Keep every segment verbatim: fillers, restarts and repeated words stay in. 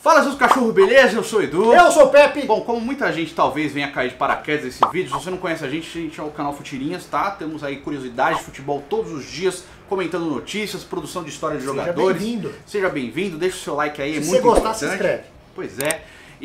Fala, seus cachorros, beleza? Eu sou o Edu. Eu sou o Pepe. Bom, como muita gente talvez venha cair de paraquedas nesse vídeo, se você não conhece a gente, a gente é o canal Futirinhas, tá? Temos aí curiosidades de futebol todos os dias, comentando notícias, produção de história de Seja jogadores. bem-vindo. Seja bem-vindo, deixa o seu like aí, é Se muito você gostar, importante. se inscreve. Pois é.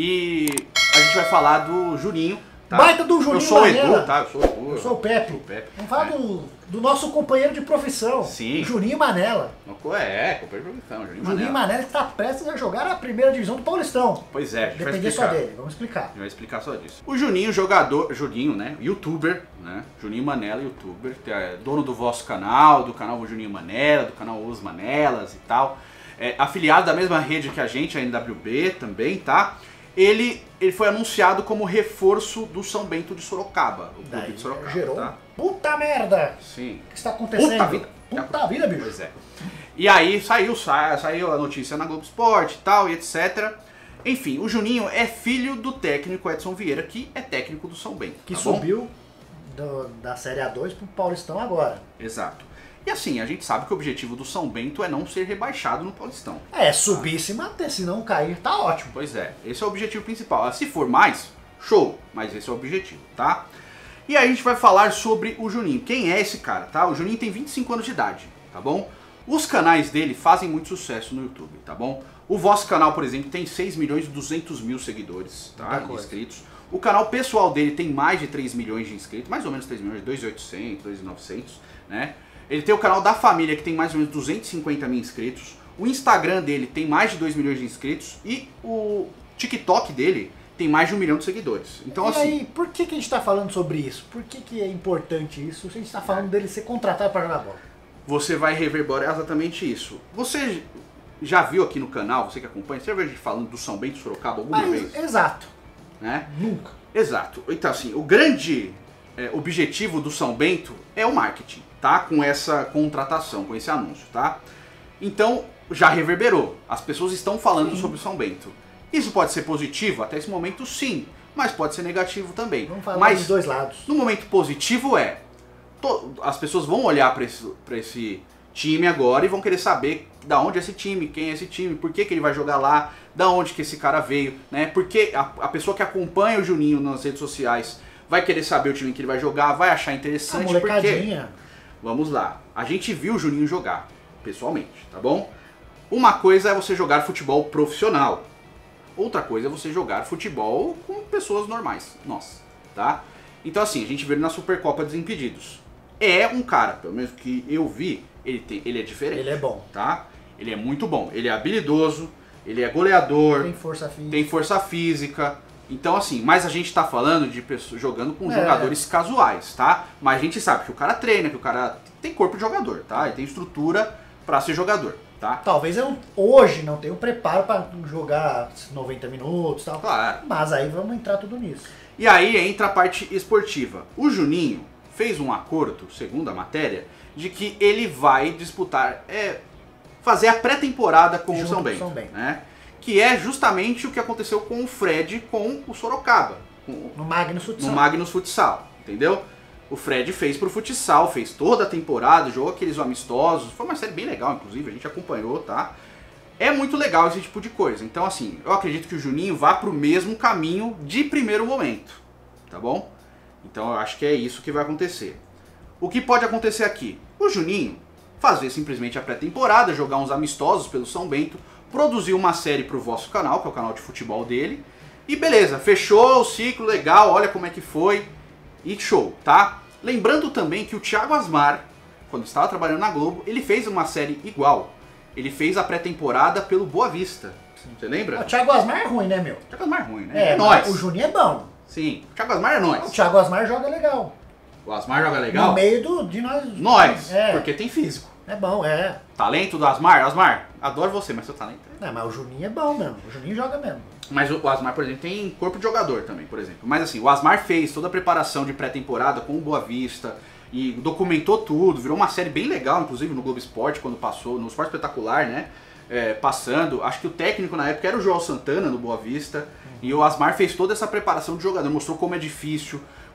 E a gente vai falar do Juninho. Tá? Baita do Juninho Eu sou o Edu, Manela. tá? Eu sou o Edu. Eu sou o Pepe. Eu sou o Pepe. Vamos falar É. do, do nosso companheiro de profissão. Sim. Juninho Manela. É, comprei profissão, Juninho Juninho Manela. Manela que está prestes a jogar a primeira divisão do Paulistão. Pois é, a gente vai Depender só explicar. dele, vamos explicar. A gente vai explicar só disso. O Juninho, jogador, Juninho, né, youtuber, né, Juninho Manela, youtuber, é dono do vosso canal, do canal Juninho Manela, do canal Os Manelas e tal, é afiliado da mesma rede que a gente, a N W B também, tá? Ele, ele foi anunciado como reforço do São Bento de Sorocaba, o clube Daí de Sorocaba, gerou tá? puta merda. Sim. O que está acontecendo? Puta vida. Puta vida, bicho. Pois é. E aí saiu, sa- saiu a notícia na Globo Esporte e tal, e etcétera. Enfim, o Juninho é filho do técnico Edson Vieira, que é técnico do São Bento. Que tá bom? subiu do- da Série A dois pro Paulistão agora. Exato. E assim, a gente sabe que o objetivo do São Bento é não ser rebaixado no Paulistão. É, subir e se manter, se não cair, tá ótimo. Pois é, esse é o objetivo principal. Se for mais, show, mas esse é o objetivo, tá? E aí a gente vai falar sobre o Juninho. Quem é esse cara, tá? O Juninho tem vinte e cinco anos de idade, tá bom? Os canais dele fazem muito sucesso no YouTube, tá bom? O vosso canal, por exemplo, tem seis milhões e duzentos mil seguidores, tá? Muita coisa. Inscritos. O canal pessoal dele tem mais de três milhões de inscritos, mais ou menos três milhões, dois mil e oitocentos, dois mil e novecentos, né? Ele tem o canal da família, que tem mais ou menos duzentos e cinquenta mil inscritos. O Instagram dele tem mais de dois milhões de inscritos. E o TikTok dele tem mais de um milhão de seguidores. Então, E assim, aí, por que, que a gente tá falando sobre isso? Por que, que é importante isso se a gente tá falando dele ser contratado para jogar bola? você vai reverberar exatamente isso. Você já viu aqui no canal, você que acompanha, você já viu a gente falando do São Bento Sorocaba alguma Mas, vez? exato. Né? Nunca. Exato. Então, assim, o grande é, objetivo do São Bento é o marketing, tá? Com essa contratação, com esse anúncio, tá? Então, já reverberou. As pessoas estão falando Sim. sobre o São Bento. Isso pode ser positivo até esse momento, sim. Mas pode ser negativo também. Vamos falar mas dos dois lados. no momento positivo é... to- as pessoas vão olhar para esse, pra esse time agora e vão querer saber da onde é esse time, quem é esse time, por que, que ele vai jogar lá, da onde que esse cara veio, né? Porque a, a pessoa que acompanha o Juninho nas redes sociais vai querer saber o time que ele vai jogar, vai achar A interessante, porque... molecadinha. Vamos lá, a gente viu o Juninho jogar, pessoalmente, tá bom? Uma coisa é você jogar futebol profissional, outra coisa é você jogar futebol com pessoas normais, nós, tá? Então assim, a gente vê ele na Supercopa Desimpedidos. É um cara, pelo menos que eu vi, ele, tem, ele é diferente. Ele é bom. Tá? Ele é muito bom, ele é habilidoso, ele é goleador, Tem força física. tem força física. Então assim, mas a gente tá falando de pessoas jogando com É. jogadores casuais, tá? Mas a gente sabe que o cara treina, que o cara tem corpo de jogador, tá? Ele tem estrutura pra ser jogador, tá? Talvez eu hoje não tenha o preparo para jogar noventa minutos e tal. Claro. Mas aí vamos entrar tudo nisso. E aí entra a parte esportiva. O Juninho fez um acordo, segundo a matéria, de que ele vai disputar, é, fazer a pré-temporada com Junto o São com o Bento, São Bento. né? Que é justamente o que aconteceu com o Fred com o Sorocaba, com- No Magnus Futsal. no Magnus Futsal, entendeu? O Fred fez pro futsal, fez toda a temporada, jogou aqueles amistosos, foi uma série bem legal, inclusive, a gente acompanhou, tá? É muito legal esse tipo de coisa. Então, assim, eu acredito que o Juninho vá pro mesmo caminho de primeiro momento, tá bom? Então eu acho que é isso que vai acontecer. O que pode acontecer aqui? O Juninho fazer simplesmente a pré-temporada, jogar uns amistosos pelo São Bento, produzir uma série pro vosso canal, que é o canal de futebol dele, e beleza, fechou o ciclo, legal, olha como é que foi, e show, tá? Lembrando também que o Thiago Asmar, quando estava trabalhando na Globo, ele fez uma série igual. Ele fez a pré-temporada pelo Boa Vista. Você lembra? O Thiago Asmar é ruim, né, meu? O Thiago Asmar é ruim, né? É, nós. o Juninho é bom. Sim, o Thiago Asmar é O nós. Thiago Asmar joga legal. O Asmar joga legal? No meio do, de nós. Nós, É, porque tem físico. é bom, é. Talento do Asmar? Asmar, adoro você, mas seu talento é... Não, mas o Juninho é bom mesmo. O Juninho joga mesmo. Mas o Asmar, por exemplo, tem corpo de jogador também, por exemplo. Mas assim, o Asmar fez toda a preparação de pré-temporada com o Boa Vista e documentou tudo, virou uma série bem legal, inclusive no Globo Esporte, quando passou, no Esporte Espetacular, né? É, passando, acho que o técnico na época era o João Santana no Boa Vista, e o Asmar fez toda essa preparação de jogador, mostrou como é difícil,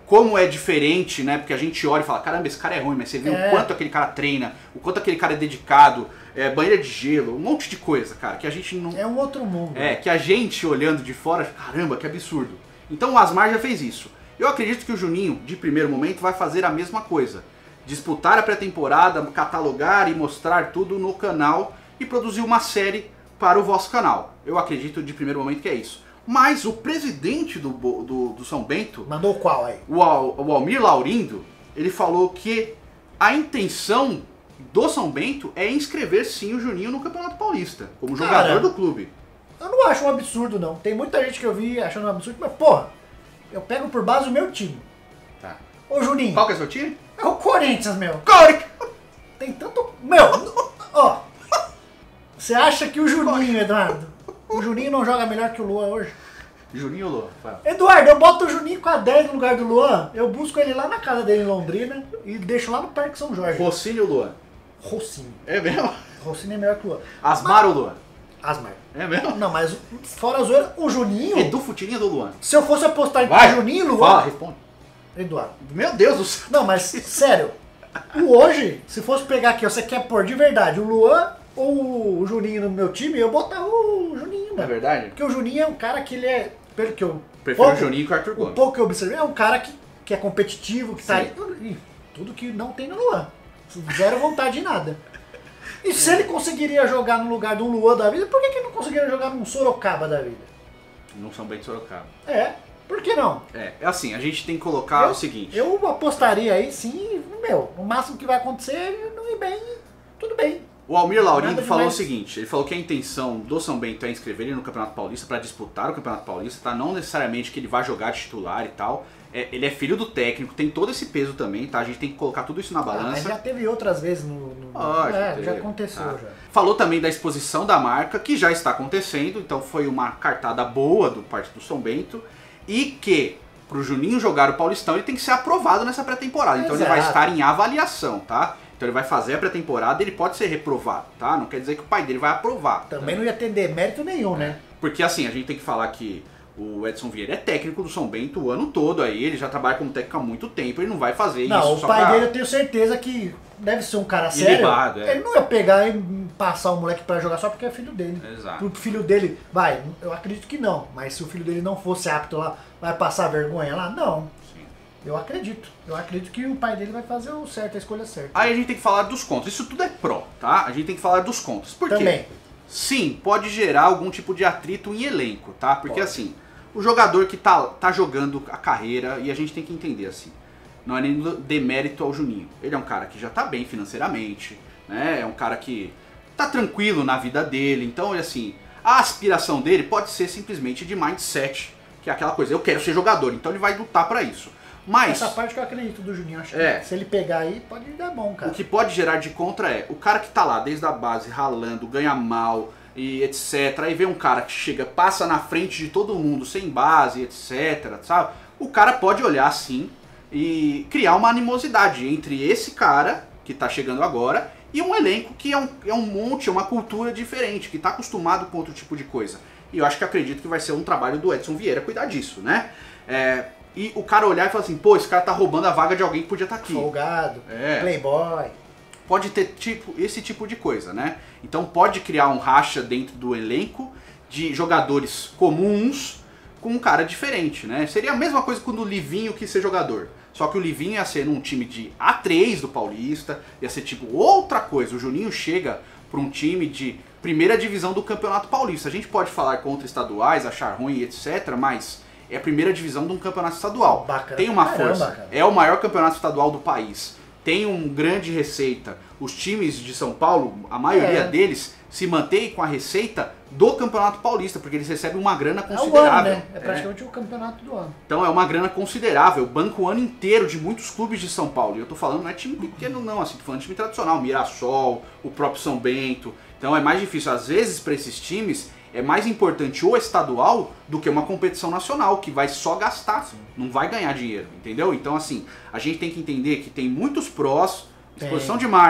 como é diferente, né? Porque a gente olha e fala, caramba, esse cara é ruim, mas você vê É. o quanto aquele cara treina, o quanto aquele cara é dedicado, é, banheira de gelo, um monte de coisa, cara, que a gente não... É um outro mundo. É, que a gente olhando de fora, caramba, que absurdo. Então o Asmar já fez isso. Eu acredito que o Juninho, de primeiro momento, vai fazer a mesma coisa. Disputar a pré-temporada, catalogar e mostrar tudo no canal e produzir uma série para o vosso canal. Eu acredito de primeiro momento que é isso. Mas o presidente do, do, do São Bento, Mandou qual aí? o, Al, o Almir Laurindo, ele falou que a intenção do São Bento é inscrever sim o Juninho no Campeonato Paulista, como Cara, jogador do clube. Eu não acho um absurdo, não. Tem muita gente que eu vi achando um absurdo, mas porra, eu pego por base o meu time. Tá. Ô Juninho, Qual que é o seu time? é o Corinthians, meu. Corinthians! Tem tanto... Meu, ó, você acha que o Juninho, Eduardo, o Juninho não joga melhor que o Luan hoje? Juninho ou Luan? Fala. Eduardo, eu boto o Juninho com a dez no lugar do Luan, eu busco ele lá na casa dele em Londrina e deixo lá no Parque São Jorge. Rocinho ou Luan? Rocinho. É mesmo? Rocinho é melhor que o Luan. Asmar ou Luan? Asmar. É mesmo? Não, mas fora a zoeira, o Juninho... Edu Futirinha do Luan? Se eu fosse apostar entre Vai, Juninho e Luan... Fala, responde. Eduardo. Meu Deus do céu. Não, mas sério, o hoje, se fosse pegar aqui, você quer pôr de verdade o Luan ou o Juninho no meu time, eu botar o Juninho, É mano. verdade? Porque o Juninho é um cara que ele é, pelo que eu... Prefiro pouco, o Juninho que o Arthur o Gomes. pouco que eu observei, é um cara que, que é competitivo, que tá Sim. aí... Ih, tudo que não tem no Luan. Zero vontade em nada. E se ele conseguiria jogar no lugar do Luan da vida, por que, que ele não conseguiria jogar num Sorocaba da vida? Não são bem de Sorocaba. É, por que não? É, é assim, a gente tem que colocar eu, o seguinte. Eu apostaria aí sim, meu, o máximo que vai acontecer é ele não ir bem, tudo bem. O Almir Laurindo Nada falou o demais. seguinte, ele falou que a intenção do São Bento é inscrever ele no Campeonato Paulista para disputar o Campeonato Paulista, tá? Não necessariamente que ele vai jogar de titular e tal. É, ele é filho do técnico, tem todo esse peso também, tá? A gente tem que colocar tudo isso na Ah, mas balança. já teve outras vezes no... no Lógico, é, teve, já aconteceu tá? já. Falou também da exposição da marca, que já está acontecendo, então foi uma cartada boa do parte do São Bento, e que pro Juninho jogar o Paulistão ele tem que ser aprovado nessa pré-temporada, então ele vai Exato. estar em avaliação, tá? Então ele vai fazer a pré-temporada, ele pode ser reprovado, tá? Não quer dizer que o pai dele vai aprovar. Também não ia ter demérito nenhum, né? Porque assim, a gente tem que falar que o Edson Vieira é técnico do São Bento o ano todo aí, ele já trabalha como técnico há muito tempo, ele não vai fazer Não, isso o só pai pra... dele eu tenho certeza que deve ser um cara sério. Ilibado, é. Ele não ia pegar e passar o moleque pra jogar só porque é filho dele. Exato. O filho dele, vai, eu acredito que não, mas se o filho dele não fosse apto lá, vai passar vergonha lá? Não. Sim. Eu acredito. Eu acredito que o pai dele vai fazer o certo, a escolha certa. Aí a gente tem que falar dos contras, isso tudo é pró, tá? A gente tem que falar dos contras. Por quê? Também. Sim, pode gerar algum tipo de atrito em elenco, tá? Porque Pode. assim, o jogador que tá, tá jogando a carreira, e a gente tem que entender assim, não é nem demérito ao Juninho. Ele é um cara que já tá bem financeiramente, né? É um cara que tá tranquilo na vida dele, então assim, a aspiração dele pode ser simplesmente de mindset, que é aquela coisa, eu quero ser jogador, então ele vai lutar pra isso. Mas Essa parte que eu acredito do Juninho, acho É. que se ele pegar aí, pode dar bom, cara. o que pode gerar de contra é o cara que tá lá desde a base ralando, ganha mal e etc. Aí vem um cara que chega, passa na frente de todo mundo sem base, etc. Sabe? O cara pode olhar assim e criar uma animosidade entre esse cara que tá chegando agora e um elenco que é um, é um monte, é uma cultura diferente, que tá acostumado com outro tipo de coisa. E eu acho que acredito que vai ser um trabalho do Edson Vieira cuidar disso, né? É, e o cara olhar e falar assim, pô, esse cara tá roubando a vaga de alguém que podia estar aqui. Folgado, É. playboy. Pode ter tipo, esse tipo de coisa, né? Então pode criar um racha dentro do elenco de jogadores comuns com um cara diferente, né? Seria a mesma coisa quando o Livinho quis ser jogador. Só que o Livinho ia ser num time de A três do Paulista, ia ser tipo outra coisa. O Juninho chega para um time de primeira divisão do Campeonato Paulista. A gente pode falar contra estaduais, achar ruim, etcétera, mas é a primeira divisão de um campeonato estadual. Bacana Tem uma pra caramba, força. cara. É o maior campeonato estadual do país. Tem um grande receita. Os times de São Paulo, a maioria É. deles, se mantém com a receita do Campeonato Paulista, porque eles recebem uma grana É o considerável. ano, né? É É. praticamente o campeonato do ano. Então é uma grana considerável, banca o ano inteiro de muitos clubes de São Paulo. E eu tô falando, não é time pequeno não, assim, tô falando de time tradicional, Mirassol, o próprio São Bento. Então é mais difícil, às vezes, para esses times, é mais importante o estadual do que uma competição nacional, que vai só gastar, não vai ganhar dinheiro, entendeu? Então assim, a gente tem que entender que tem muitos prós, exposição Tem. de marca,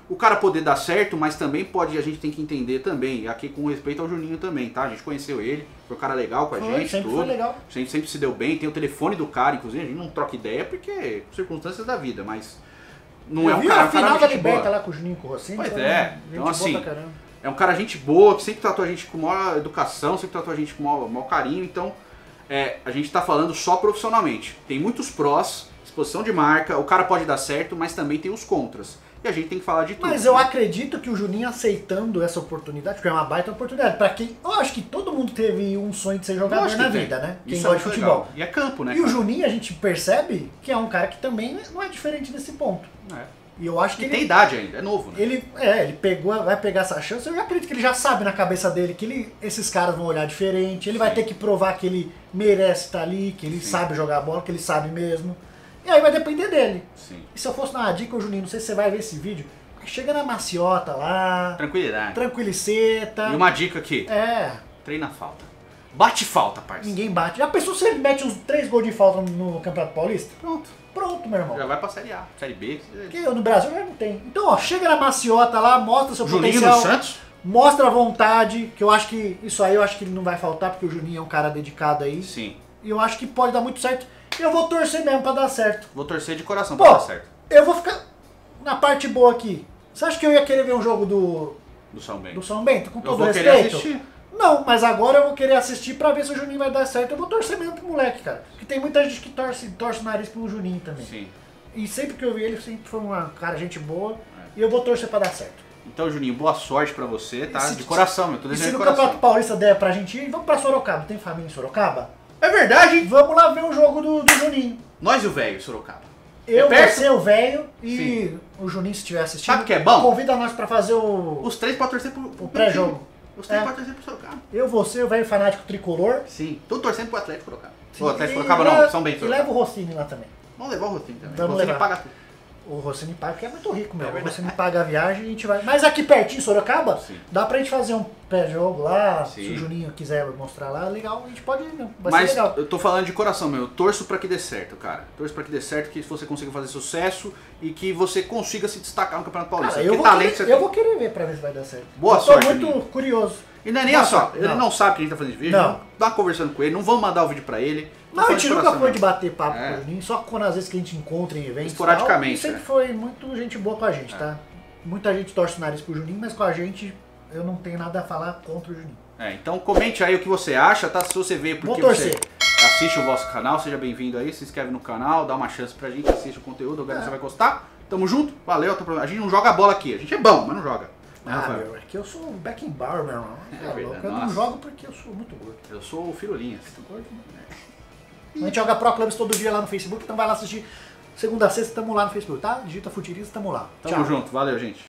o cara poder dar certo, mas também pode, a gente tem que entender também, aqui com respeito ao Juninho também, tá? A gente conheceu ele, foi um cara legal com a Foi, gente, sempre tudo. foi legal. A gente sempre se deu bem, tem o telefone do cara, inclusive, a gente não troca ideia porque circunstâncias da vida, mas não Eu é um vi cara, a um cara final da gente Liberta boa. lá com o Juninho com o Rossini. Pois foi é, gente então boa assim, pra caramba. é um cara gente boa, que sempre tratou a gente com maior educação, sempre tratou a gente com maior, maior carinho, então é, a gente tá falando só profissionalmente. Tem muitos prós, exposição de marca, o cara pode dar certo, mas também tem os contras. E a gente tem que falar de tudo. Mas eu né? acredito que o Juninho aceitando essa oportunidade, porque é uma baita oportunidade, pra quem. Eu acho que todo mundo teve um sonho de ser jogador Lógico na que tem. vida, né? Quem Isso é gosta de muito futebol. legal. E é campo, né? E o cara? Juninho a gente percebe que é um cara que também não é diferente desse ponto. É. E eu acho que E ele, tem idade ainda, é novo, né? ele, é, ele pegou, vai pegar essa chance. Eu já acredito que ele já sabe na cabeça dele que ele, esses caras vão olhar diferente. Ele vai Sim. ter que provar que ele merece estar ali, que ele Sim. sabe jogar bola, que ele sabe mesmo. E aí vai depender dele. Sim. E se eu fosse dar uma dica, o Juninho, não sei se você vai ver esse vídeo, chega na maciota lá, Tranquilidade. tranquiliceta. E uma dica aqui, É, treina a falta. Bate falta, parça. ninguém bate. Já pensou se ele mete uns três gols de falta no Campeonato Paulista? Pronto. Pronto, meu irmão. Já vai pra Série A, Série B. Porque no Brasil já não tem. Então, ó, chega na maciota lá, mostra seu Juninho do potencial. Santos? Mostra a vontade, que eu acho que isso aí eu acho que ele não vai faltar, porque o Juninho é um cara dedicado aí. Sim. E eu acho que pode dar muito certo. E eu vou torcer mesmo pra dar certo. Vou torcer de coração Pô, pra dar certo. eu vou ficar na parte boa aqui. Você acha que eu ia querer ver um jogo do, Do São Bento. do São Bento? Com Eu todo vou querer respeito? assistir. Não, mas agora eu vou querer assistir pra ver se o Juninho vai dar certo. Eu vou torcer mesmo pro moleque, cara. Porque tem muita gente que torce, torce o nariz pro Juninho também. Sim. E sempre que eu vi ele, sempre foi uma cara, gente boa. E eu vou torcer pra dar certo. Então, Juninho, boa sorte pra você, tá? E se- De coração, meu. Tô E se desejando no de coração. Campeonato Paulista der pra gente ir, vamos pra Sorocaba. Tem família em Sorocaba? É verdade, hein? Vamos lá ver o jogo do, do Juninho. Nós e o velho, Sorocaba. Eu, É perto? você, o velho e Sim. o Juninho, se estiver assistindo. Sabe o que é bom? Convida nós pra fazer o... Os três pra torcer pro... O pré-jogo. Os três É. pra torcer pro Sorocaba. Eu, você, o velho fanático tricolor. Sim. Tô torcendo pro Atlético Sorocaba. Sim, O Atlético e Sorocaba leva- não, São Bento E Sorocaba. leva o Rossini lá também. Vamos levar o Rocinho também. Vamos o Rocinho levar. paga tudo. O Rossini paga, porque é muito rico, meu. É o verdade. Rossini paga a viagem e a gente vai. Mas aqui pertinho, Sorocaba, Sim. dá pra gente fazer um pré-jogo lá. Sim. Se o Juninho quiser mostrar lá, legal. A gente pode ir, não. Vai Mas ser legal. eu tô falando de coração, meu. Eu torço pra que dê certo, cara. Torço pra que dê certo, que você consiga fazer sucesso e que você consiga se destacar no Campeonato Paulista. Cara, eu, Porque vou talento querer, você eu tem. vou querer ver pra ver se vai dar certo. Boa eu sorte, tô muito Juninho. curioso. E não é nem Boa só, sorte. ele Não. não sabe que a gente tá fazendo esse vídeo. Não. Dá uma conversando com ele, não vamos mandar o vídeo pra ele. Tô Não, a falando gente de nunca coração foi de mesmo. bater papo É. com o Juninho, só quando às vezes que a gente encontra em eventos. Esporadicamente, E, tal, e sempre é. foi muito gente boa com a gente, tá? Muita gente torce o nariz pro Juninho, mas com a gente eu não tenho nada a falar contra o Juninho. É, então comente aí o que você acha, tá? Se você vê porque Vou você torcer. assiste o vosso canal, seja bem-vindo aí, se inscreve no canal, dá uma chance pra gente, assiste o conteúdo, agora É. você vai gostar. Tamo junto, valeu, até a próxima. A gente não joga bola aqui, a gente é bom, mas não joga. Né, Ah, Rafael? meu, é que eu sou o Beckenbauer, meu irmão. É Tá verdade, louco, eu não nossa. jogo porque eu sou muito gordo. Eu sou o Firulinha. Gordo, né? A gente joga Pro Clubs todo dia lá no Facebook, então vai lá assistir. Segunda a sexta, tamo lá no Facebook, tá? Digita Futirista, tamo lá. Tamo Tchau. junto, valeu, gente.